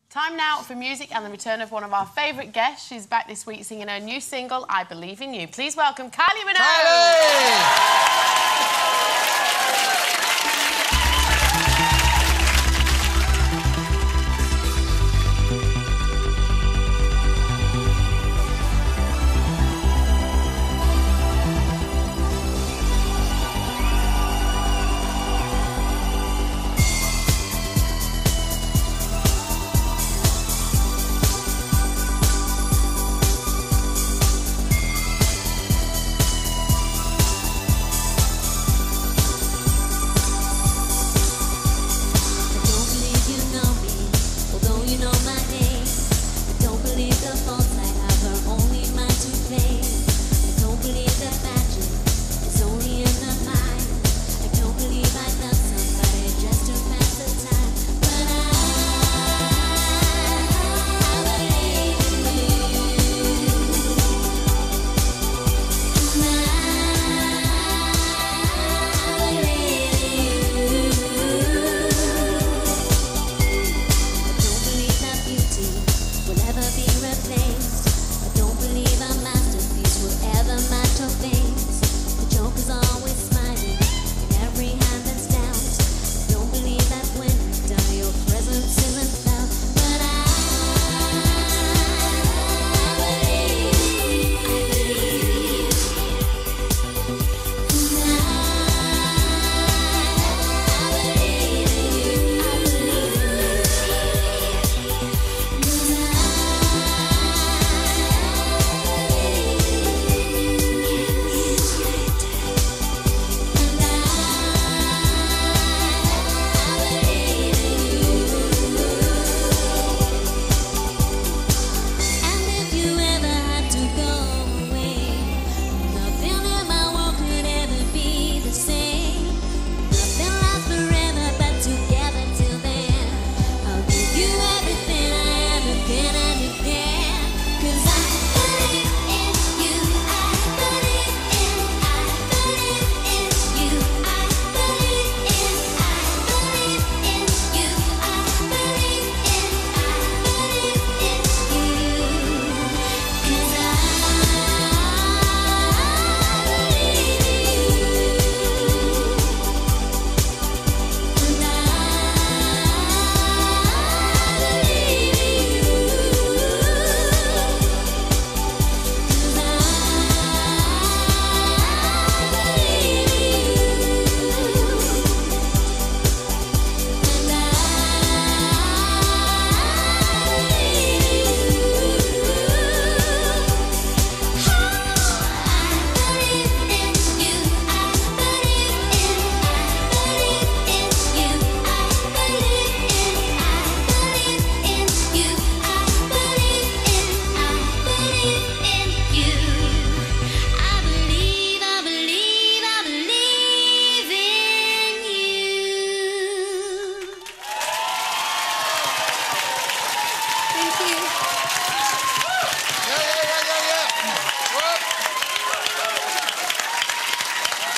Time now for music and the return of one of our favourite guests. She's back this week singing her new single, I Believe in You. Please welcome Kylie Minogue. Kylie!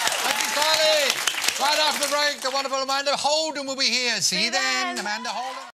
Right after the break, the wonderful Amanda Holden will be here. See you then, Amanda Holden.